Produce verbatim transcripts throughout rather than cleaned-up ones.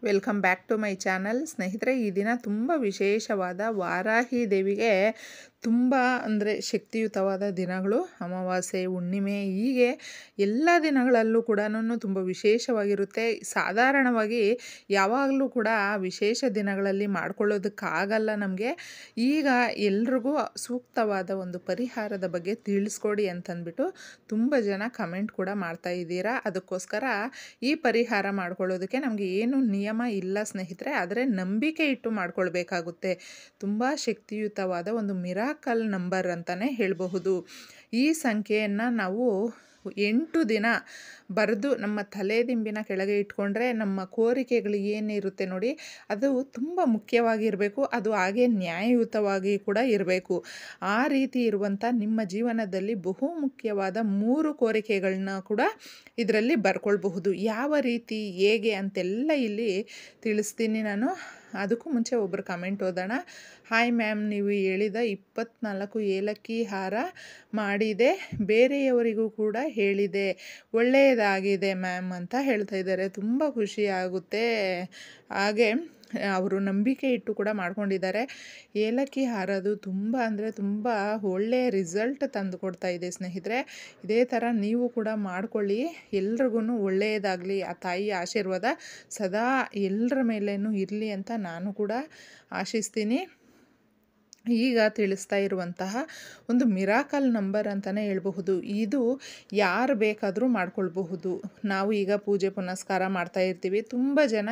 Welcome back to my channel. ಸ್ನೇಹಿತರೆ, ಈ ದಿನ ತುಂಬ ವಿಶೇಷವಾದ ವಾರಾಹಿ ದೇವಿಗೆ ತುಂಬ ಅಂದರೆ ಶಕ್ತಿಯುತವಾದ ದಿನಗಳು. ಅಮಾವಾಸ್ಯೆ, ಹುಣ್ಣಿಮೆ, ಹೀಗೆ ಎಲ್ಲ ದಿನಗಳಲ್ಲೂ ಕೂಡ ತುಂಬ ವಿಶೇಷವಾಗಿರುತ್ತೆ. ಸಾಧಾರಣವಾಗಿ ಯಾವಾಗಲೂ ಕೂಡ ವಿಶೇಷ ದಿನಗಳಲ್ಲಿ ಮಾಡ್ಕೊಳ್ಳೋದಕ್ಕಾಗಲ್ಲ ನಮಗೆ. ಈಗ ಎಲ್ರಿಗೂ ಸೂಕ್ತವಾದ ಒಂದು ಪರಿಹಾರದ ಬಗ್ಗೆ ತಿಳಿಸ್ಕೊಡಿ ಅಂತಂದ್ಬಿಟ್ಟು ತುಂಬ ಜನ ಕಮೆಂಟ್ ಕೂಡ ಮಾಡ್ತಾ ಇದ್ದೀರಾ. ಅದಕ್ಕೋಸ್ಕರ ಈ ಪರಿಹಾರ ಮಾಡ್ಕೊಳ್ಳೋದಕ್ಕೆ ನಮಗೆ ಏನು ನಿಯಮ ಇಲ್ಲ ಸ್ನೇಹಿತರೆ, ಆದರೆ ನಂಬಿಕೆ ಇಟ್ಟು ಮಾಡ್ಕೊಳ್ಬೇಕಾಗುತ್ತೆ. ತುಂಬ ಶಕ್ತಿಯುತವಾದ ಒಂದು ಮಿರಾಕಲ್ ನಂಬರ್ ಅಂತಲೇ ಹೇಳಬಹುದು. ಈ ಸಂಖ್ಯೆಯನ್ನು ನಾವು ಎಂಟು ದಿನ ಬರೆದು ನಮ್ಮ ತಲೆದಿಂಬಿನ ಕೆಳಗೆ ಇಟ್ಕೊಂಡ್ರೆ ನಮ್ಮ ಕೋರಿಕೆಗಳು ಏನಿರುತ್ತೆ ನೋಡಿ, ಅದು ತುಂಬ ಮುಖ್ಯವಾಗಿರಬೇಕು. ಅದು ಹಾಗೆ ನ್ಯಾಯಯುತವಾಗಿ ಕೂಡ ಇರಬೇಕು. ಆ ರೀತಿ ಇರುವಂಥ ನಿಮ್ಮ ಜೀವನದಲ್ಲಿ ಬಹು ಮುಖ್ಯವಾದ ಮೂರು ಕೋರಿಕೆಗಳನ್ನ ಕೂಡ ಇದರಲ್ಲಿ ಬರ್ಕೊಳ್ಬಹುದು. ಯಾವ ರೀತಿ, ಹೇಗೆ ಅಂತೆಲ್ಲ ಇಲ್ಲಿ ತಿಳಿಸ್ತೀನಿ ನಾನು. ಅದಕ್ಕೂ ಮುಂಚೆ ಒಬ್ಬರು ಕಮೆಂಟ್ ಓದೋಣ. ಹಾಯ್ ಮ್ಯಾಮ್, ನೀವು ಹೇಳಿದ ಇಪ್ಪತ್ತ್ನಾಲ್ಕು ಏಲಕ್ಕಿ ಹಾರ ಮಾಡಿದೆ, ಬೇರೆಯವರಿಗೂ ಕೂಡ ಹೇಳಿದೆ, ಒಳ್ಳೆಯದಾಗಿದೆ ಮ್ಯಾಮ್ ಅಂತ ಹೇಳ್ತಾ ಇದ್ದಾರೆ. ತುಂಬ ಖುಷಿ ಆಗುತ್ತೆ. ಹಾಗೆ ಅವರು ನಂಬಿಕೆ ಇಟ್ಟು ಕೂಡ ಮಾಡ್ಕೊಂಡಿದ್ದಾರೆ. ಏಲಕ್ಕಿ ಹಾರದು ತುಂಬ ಅಂದರೆ ತುಂಬ ಒಳ್ಳೆಯ ರಿಸಲ್ಟ್ ತಂದು ಕೊಡ್ತಾ ಇದೆ ಸ್ನೇಹಿತರೆ. ಇದೇ ಥರ ನೀವು ಕೂಡ ಮಾಡ್ಕೊಳ್ಳಿ, ಎಲ್ರಿಗೂ ಒಳ್ಳೆಯದಾಗಲಿ. ಆ ತಾಯಿ ಆಶೀರ್ವಾದ ಸದಾ ಎಲ್ಲರ ಮೇಲೇನೂ ಇರಲಿ ಅಂತ ನಾನು ಕೂಡ ಆಶಿಸ್ತೀನಿ. ಈಗ ತಿಳಿಸ್ತಾ ಇರುವಂತಹ ಒಂದು ಮಿರಾಕಲ್ ನಂಬರ್ ಅಂತಲೇ ಹೇಳ್ಬಹುದು. ಇದು ಯಾರು ಬೇಕಾದರೂ ಮಾಡ್ಕೊಳ್ಬಹುದು. ನಾವು ಈಗ ಪೂಜೆ ಪುನಸ್ಕಾರ ಮಾಡ್ತಾ ಇರ್ತೀವಿ. ತುಂಬ ಜನ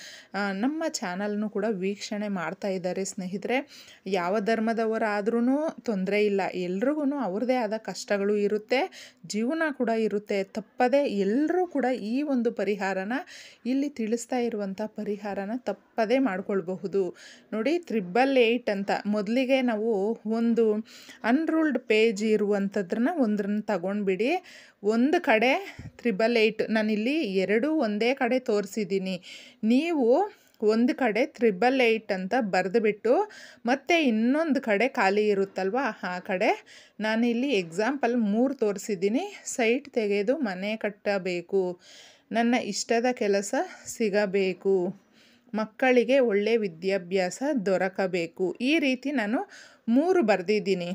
ನಮ್ಮ ಚಾನಲ್ನು ಕೂಡ ವೀಕ್ಷಣೆ ಮಾಡ್ತಾ ಇದ್ದಾರೆ ಸ್ನೇಹಿತರೆ. ಯಾವ ಧರ್ಮದವರಾದ್ರೂ ತೊಂದರೆ ಇಲ್ಲ, ಎಲ್ರಿಗೂ ಅವ್ರದ್ದೇ ಆದ ಕಷ್ಟಗಳು ಇರುತ್ತೆ, ಜೀವನ ಕೂಡ ಇರುತ್ತೆ. ತಪ್ಪದೆ ಎಲ್ಲರೂ ಕೂಡ ಈ ಒಂದು ಪರಿಹಾರನ, ಇಲ್ಲಿ ತಿಳಿಸ್ತಾ ಇರುವಂಥ ಪರಿಹಾರನ ತಪ್ಪದೇ ಮಾಡ್ಕೊಳ್ಬಹುದು. ನೋಡಿ, ತ್ರಿಬಲ್ ಏಯ್ಟ್ ಅಂತ ಮೊದಲಿಗೆ ನಾವು ಒಂದು ಅನ್ರೂಲ್ಡ್ ಪೇಜ್ ಇರುವಂಥದ್ರನ್ನ ಒಂದನ್ನು ತಗೊಂಡ್ಬಿಡಿ. ಒಂದು ಕಡೆ ತ್ರಿಬಲ್ ಏಯ್ಟ್, ನಾನಿಲ್ಲಿ ಎರಡು ಒಂದೇ ಕಡೆ ತೋರಿಸಿದ್ದೀನಿ. ನೀವು ಒಂದು ಕಡೆ ತ್ರಿಬಲ್ ಏಯ್ಟ್ ಅಂತ ಬರೆದುಬಿಟ್ಟು ಮತ್ತೆ ಇನ್ನೊಂದು ಕಡೆ ಖಾಲಿ ಇರುತ್ತಲ್ವ, ಆ ಕಡೆ ನಾನಿಲ್ಲಿ ಎಕ್ಸಾಂಪಲ್ ಮೂರು ತೋರಿಸಿದ್ದೀನಿ. ಸೈಟ್ ತೆಗೆದು ಮನೆ ಕಟ್ಟಬೇಕು, ನನ್ನ ಇಷ್ಟದ ಕೆಲಸ ಸಿಗಬೇಕು, ಮಕ್ಕಳಿಗೆ ಒಳ್ಳೆ ವಿದ್ಯಾಭ್ಯಾಸ ದೊರಕಬೇಕು, ಈ ರೀತಿ ನಾನು ಮೂರು ಬರೆದಿದ್ದೀನಿ.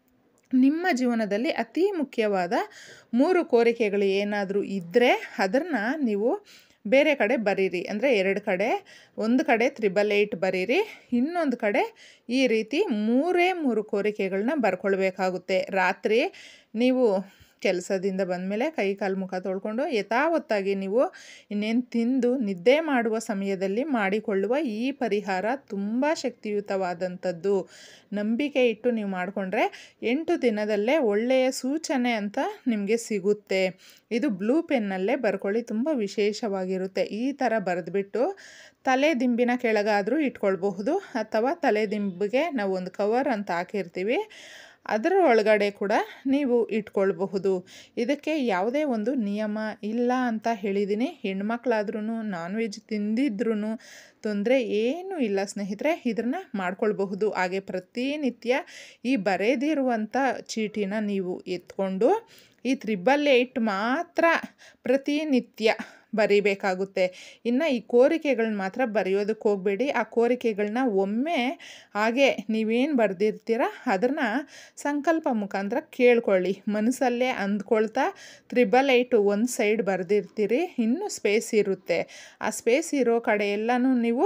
ನಿಮ್ಮ ಜೀವನದಲ್ಲಿ ಅತಿ ಮುಖ್ಯವಾದ ಮೂರು ಕೋರಿಕೆಗಳು ಏನಾದರೂ ಇದ್ದರೆ ಅದನ್ನು ನೀವು ಬೇರೆ ಕಡೆ ಬರೀರಿ. ಅಂದರೆ ಎರಡು ಕಡೆ, ಒಂದು ಕಡೆ ತ್ರಿಬಲ್ ಏಯ್ಟ್ ಬರೀರಿ, ಇನ್ನೊಂದು ಕಡೆ ಈ ರೀತಿ ಮೂರೇ ಮೂರು ಕೋರಿಕೆಗಳನ್ನ ಬರ್ಕೊಳ್ಬೇಕಾಗುತ್ತೆ. ರಾತ್ರಿ ನೀವು ಕೆಲಸದಿಂದ ಬಂದಮೇಲೆ ಕೈ ಕಾಲು ಮುಖ ತೊಳ್ಕೊಂಡು ಯಥಾವತ್ತಾಗಿ ನೀವು ಇನ್ನೇನು ತಿಂದು ನಿದ್ದೆ ಮಾಡುವ ಸಮಯದಲ್ಲಿ ಮಾಡಿಕೊಳ್ಳುವ ಈ ಪರಿಹಾರ ತುಂಬ ಶಕ್ತಿಯುತವಾದಂಥದ್ದು. ನಂಬಿಕೆ ಇಟ್ಟು ನೀವು ಮಾಡಿಕೊಂಡ್ರೆ ಎಂಟು ದಿನದಲ್ಲೇ ಒಳ್ಳೆಯ ಸೂಚನೆ ಅಂತ ನಿಮಗೆ ಸಿಗುತ್ತೆ. ಇದು ಬ್ಲೂ ಪೆನ್ನಲ್ಲೇ ಬರ್ಕೊಳ್ಳಿ, ತುಂಬ ವಿಶೇಷವಾಗಿರುತ್ತೆ. ಈ ಥರ ಬರೆದ್ಬಿಟ್ಟು ತಲೆ ದಿಂಬಿನ ಕೆಳಗಾದರೂ ಇಟ್ಕೊಳ್ಬಹುದು, ಅಥವಾ ತಲೆ ದಿಂಬಿಗೆ ನಾವು ಒಂದು ಕವರ್ ಅಂತ ಹಾಕಿರ್ತೀವಿ, ಅದರ ಒಳಗಡೆ ಕೂಡ ನೀವು ಇಟ್ಕೊಳ್ಬಹುದು. ಇದಕ್ಕೆ ಯಾವುದೇ ಒಂದು ನಿಯಮ ಇಲ್ಲ ಅಂತ ಹೇಳಿದ್ದೀನಿ. ಹೆಣ್ಮಕ್ಳಾದ್ರೂ ನಾನ್ ವೆಜ್ ತಿಂದಿದ್ರೂ ತೊಂದರೆ ಏನೂ ಇಲ್ಲ ಸ್ನೇಹಿತರೆ, ಇದನ್ನು ಮಾಡ್ಕೊಳ್ಬಹುದು. ಹಾಗೆ ಪ್ರತಿನಿತ್ಯ ಈ ಬರೆದಿರುವಂಥ ಚೀಟಿನ ನೀವು ಎತ್ಕೊಂಡು ಈ ತ್ರಿಬಲ್ ಏಯ್ಟ್ ಮಾತ್ರ ಪ್ರತಿನಿತ್ಯ ಬರೀಬೇಕಾಗುತ್ತೆ. ಇನ್ನು ಈ ಕೋರಿಕೆಗಳನ್ನ ಮಾತ್ರ ಬರೆಯೋದಕ್ಕೆ ಹೋಗಬೇಡಿ. ಆ ಕೋರಿಕೆಗಳನ್ನ ಒಮ್ಮೆ ಹಾಗೆ ನೀವೇನು ಬರೆದಿರ್ತೀರ ಅದನ್ನು ಸಂಕಲ್ಪ ಮುಖಾಂತರ ಕೇಳ್ಕೊಳ್ಳಿ. ಮನಸ್ಸಲ್ಲೇ ಅಂದ್ಕೊಳ್ತಾ ತ್ರಿಬಲ್ ಏಯ್ಟ್ ಒಂದು ಸೈಡ್ ಬರೆದಿರ್ತೀರಿ, ಇನ್ನೂ ಸ್ಪೇಸ್ ಇರುತ್ತೆ. ಆ ಸ್ಪೇಸ್ ಇರೋ ಕಡೆ ಎಲ್ಲನೂ ನೀವು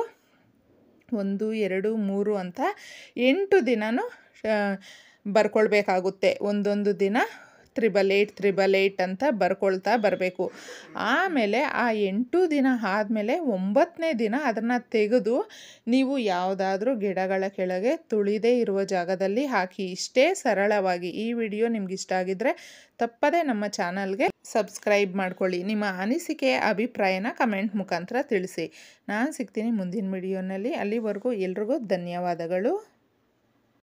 ಒಂದು ಎರಡು ಮೂರು ಅಂತ ಎಂಟು ದಿನನೂ ಬರ್ಕೊಳ್ಬೇಕಾಗುತ್ತೆ. ಒಂದೊಂದು ದಿನ ತ್ರಿಬಲ್ ಏಯ್ಟ್ ತ್ರಿಬಲ್ ಏಯ್ಟ್ ಅಂತ ಬರ್ಕೊಳ್ತಾ ಬರಬೇಕು. ಆಮೇಲೆ ಆ ಎಂಟು ದಿನ ಆದಮೇಲೆ ಒಂಬತ್ತನೇ ದಿನ ಅದನ್ನು ತೆಗೆದು ನೀವು ಯಾವುದಾದ್ರೂ ಗಿಡಗಳ ಕೆಳಗೆ ತುಳಿದೇ ಇರುವ ಜಾಗದಲ್ಲಿ ಹಾಕಿ. ಇಷ್ಟೇ ಸರಳವಾಗಿ. ಈ ವಿಡಿಯೋ ನಿಮ್ಗೆ ಇಷ್ಟ ಆಗಿದ್ದರೆ ತಪ್ಪದೇ ನಮ್ಮ ಚಾನಲ್ಗೆ ಸಬ್ಸ್ಕ್ರೈಬ್ ಮಾಡ್ಕೊಳ್ಳಿ. ನಿಮ್ಮ ಅನಿಸಿಕೆ ಅಭಿಪ್ರಾಯನ ಕಮೆಂಟ್ ಮುಖಾಂತರ ತಿಳಿಸಿ. ನಾನು ಸಿಗ್ತೀನಿ ಮುಂದಿನ ವಿಡಿಯೋನಲ್ಲಿ. ಅಲ್ಲಿವರೆಗೂ ಎಲ್ರಿಗೂ ಧನ್ಯವಾದಗಳು.